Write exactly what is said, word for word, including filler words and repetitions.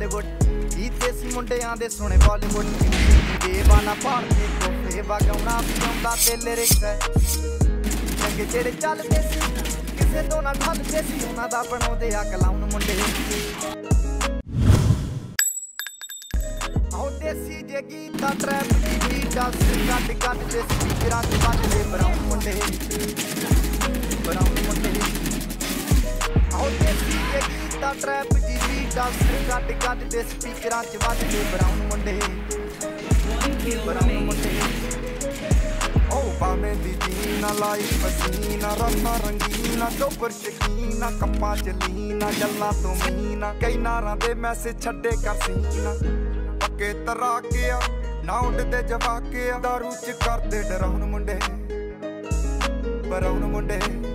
बॉलीवुड गीते सी मुंडियां दे सुने बॉलीवुड बेबाना पाड़ के कोफे वगाउणा भी आउंदा ते लिरिक्स है चंगे जेड़े चलदे सी किसे तो ना ढलदे सी उन्हां दा बनाउंदे आ क्लाउन मुंडे आओ देसी जे गीता ट्रैप दी बीट आ गड गड दे स्पीकरां च वजदे ब्राउन मुंडे ब्राउन मुंडे आओ देसी जे गीता ट्रैप दी बीट आ गड गड दे स्पीकरां च वजदे ब्राउन मुंडे ब्राउन मुंडे ओ पावे दी जीना लाई पसीना रंगा रंगीना चोपर शकीना कप्पा च लीना गल्लां तो मीना कई नारां दे मैसेज छड्डे कर सीना पक्के तरा के आ ना उडदे जवा के दारू च करदे डराउन मुंडे बराउन मुंडे।